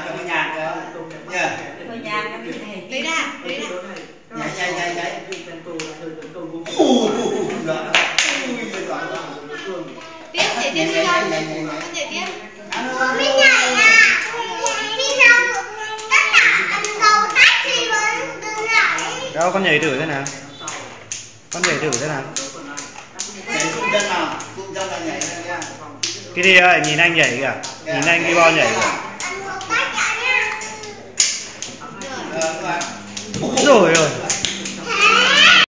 cái nhạc nha. Lấy ra. Nhảy. Tiếp, nhảy tiếp đi con. Con nhảy tiếp. Mình nhảy à. Khi nào tất cả ấn dấu tách thì vẫn được nhảy. Đâu con nhảy thử thế nào? Con nhảy thử thế nào? Nhảy cung chân nào? Cung chân là nhảy ra nha. Kitty ơi, nhìn anh nhảy kìa. Nhìn anh Kibon nhảy kìa. Ấn dấu tách cả nha. Rồi rồi.